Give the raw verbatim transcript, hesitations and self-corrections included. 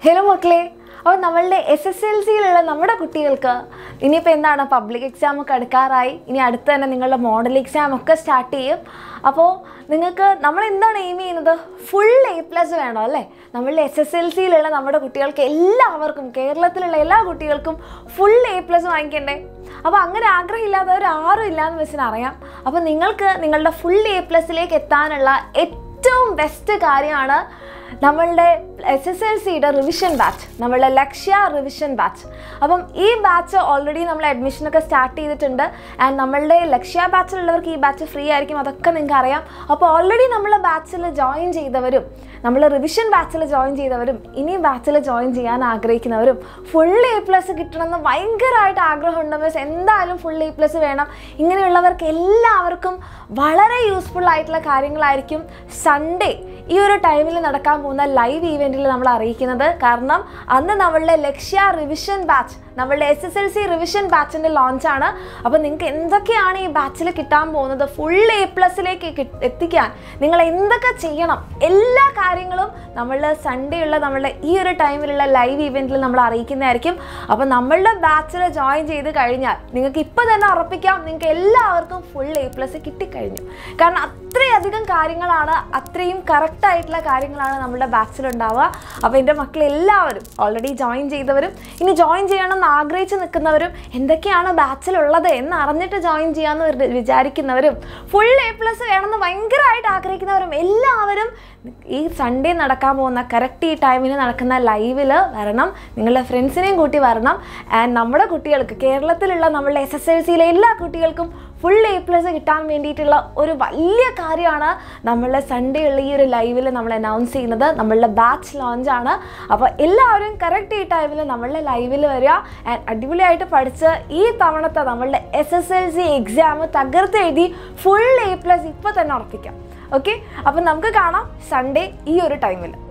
Hello മക്കളെ. അപ്പോൾ നമ്മളുടെ എസ് എസ് എൽ സിയിലുള്ള നമ്മുടെ കുട്ടികൾക്ക് ഇനിയിപ്പോൾ എന്താണ് പബ്ലിക് എക്സാം ഒക്കെ അടുക്കാറായി. ഇനി അടുത്ത് തന്നെ നിങ്ങളുടെ മോഡൽ എക്സാം ഒക്കെ സ്റ്റാർട്ട് ചെയ്യും. അപ്പോൾ നിങ്ങൾക്ക് നമ്മൾ എന്താണ് എയിം ചെയ്യുന്നത്? ഫുൾ എ പ്ലസ് വേണം അല്ലേ? നമ്മളുടെ എസ് എസ് എൽ സിയിലുള്ള നമ്മുടെ കുട്ടികൾക്ക് എല്ലാവർക്കും, കേരളത്തിലുള്ള എല്ലാ കുട്ടികൾക്കും ഫുൾ എ പ്ലസ് വാങ്ങിക്കണ്ടേ? അപ്പോൾ അങ്ങനെ ആഗ്രഹമില്ലാത്തവർ ആരും ഇല്ലയെന്ന് വെച്ചാൽ അറിയാം. അപ്പോൾ നിങ്ങൾക്ക് നിങ്ങളുടെ ഫുൾ എ പ്ലസിലേക്ക് എത്താനുള്ള ഏറ്റവും ബെസ്റ്റ് കാര്യമാണ് നമ്മളുടെ എസ് എസ് എൽ സിയുടെ റിവിഷൻ ബാച്ച്, നമ്മളുടെ ലക്ഷ്യ റിവിഷൻ ബാച്ച്. അപ്പം ഈ ബാച്ച് ഓൾറെഡി നമ്മൾ അഡ്മിഷനൊക്കെ സ്റ്റാർട്ട് ചെയ്തിട്ടുണ്ട്. ആൻഡ് നമ്മളുടെ ലക്ഷ്യ ബാച്ചിലുള്ളവർക്ക് ഈ ബാച്ച് ഫ്രീ ആയിരിക്കും, അതൊക്കെ നിങ്ങൾക്ക് അറിയാം. അപ്പോൾ ഓൾറെഡി നമ്മളെ ബാച്ചിൽ ജോയിൻ ചെയ്തവരും, നമ്മൾ റിവിഷൻ ബാച്ചിൽ ജോയിൻ ചെയ്തവരും, ഇനി ബാച്ചിൽ ജോയിൻ ചെയ്യാൻ ആഗ്രഹിക്കുന്നവരും, ഫുൾ എ പ്ലസ് കിട്ടണമെന്ന് ഭയങ്കരമായിട്ട് ആഗ്രഹമുണ്ട്, മീൻസ് എന്തായാലും ഫുൾ എ പ്ലസ് വേണം, ഇങ്ങനെയുള്ളവർക്ക് എല്ലാവർക്കും വളരെ യൂസ്ഫുൾ ആയിട്ടുള്ള കാര്യങ്ങളായിരിക്കും സൺഡേ ഈ ഒരു ടൈമിൽ നടക്കാൻ പോകുന്ന ലൈവ് ഈവെൻറ്റിൽ നമ്മൾ അറിയിക്കുന്നത്. കാരണം അന്ന് നമ്മളുടെ ലക്ഷ്യ റിവിഷൻ ബാച്ച്, നമ്മളുടെ S S L C revision ബാച്ചിൻ്റെ ലോഞ്ചാണ്. അപ്പോൾ നിങ്ങൾക്ക് എന്തൊക്കെയാണ് ഈ ബാച്ചിൽ കിട്ടാൻ പോകുന്നത്, ഫുൾ എ പ്ലസിലേക്ക് എത്തിക്കാൻ നിങ്ങൾ എന്തൊക്കെ ചെയ്യണം, എല്ലാ കാര്യങ്ങളും നമ്മൾ സൺഡേ ഉള്ള നമ്മളുടെ ഈ ഒരു ടൈമിലുള്ള ലൈവ് ഈവെൻറ്റിൽ നമ്മൾ അറിയിക്കുന്നതായിരിക്കും. അപ്പോൾ നമ്മളുടെ ബാച്ചിൽ ജോയിൻ ചെയ്ത് കഴിഞ്ഞാൽ നിങ്ങൾക്ക് ഇപ്പോൾ തന്നെ ഉറപ്പിക്കാം, നിങ്ങൾക്ക് എല്ലാവർക്കും ഫുൾ എ പ്ലസ് കിട്ടിക്കഴിഞ്ഞു. കാരണം അത്രയധികം കാര്യങ്ങളാണ്, അത്രയും കറക്റ്റായിട്ടുള്ള കാര്യങ്ങളാണ് നമ്മുടെ ബാച്ചിലുണ്ടാവുക. അപ്പോൾ എൻ്റെ മക്കളെല്ലാവരും ഓൾറെഡി ജോയിൻ ചെയ്തവരും ഇനി ജോയിൻ ചെയ്യണം എന്ന് ആഗ്രഹിച്ച് നിൽക്കുന്നവരും, എന്തൊക്കെയാണ് ബാച്ചിലുള്ളത് എന്ന് അറിഞ്ഞിട്ട് ജോയിൻ ചെയ്യാമെന്ന് വിചാരിക്കുന്നവരും, ഫുൾ എ പ്ലസ് വേണമെന്ന് ഭയങ്കരമായിട്ട് ആഗ്രഹിക്കുന്നവരും എല്ലാവരും ഈ സൺഡേ നടക്കാൻ പോകുന്ന കറക്റ്റ് ഈ ടൈമിന് നടക്കുന്ന ലൈവിൽ വരണം. നിങ്ങളുടെ ഫ്രണ്ട്സിനെയും കൂട്ടി വരണം. ആൻഡ് നമ്മുടെ കുട്ടികൾക്ക്, കേരളത്തിലുള്ള നമ്മളുടെ എസ് എസ് എൽ സിയിലെ എല്ലാ കുട്ടികൾക്കും ഫുൾ എ പ്ലസ് കിട്ടാൻ വേണ്ടിയിട്ടുള്ള ഒരു വലിയ കാര്യമാണ് നമ്മളുടെ സൺഡേ ഉള്ള ഈ ഒരു ലൈവിൽ നമ്മൾ അനൗൺസ് ചെയ്യുന്നത്. നമ്മളുടെ ബാച്ച് ലോഞ്ചാണ്. അപ്പോൾ എല്ലാവരും കറക്റ്റ് ഈ ടൈമിൽ നമ്മളുടെ ലൈവിൽ വരിക. ആൻഡ് അടിപൊളിയായിട്ട് പഠിച്ച് ഈ തവണത്തെ നമ്മളുടെ S S L C exam തകർത്തെഴുതി ഫുൾ എ പ്ലസ് ഇപ്പോൾ തന്നെ ഉറപ്പിക്കാം. ഓക്കെ, അപ്പം നമുക്ക് കാണാം സൺഡേ ഈ ഒരു ടൈമിൽ.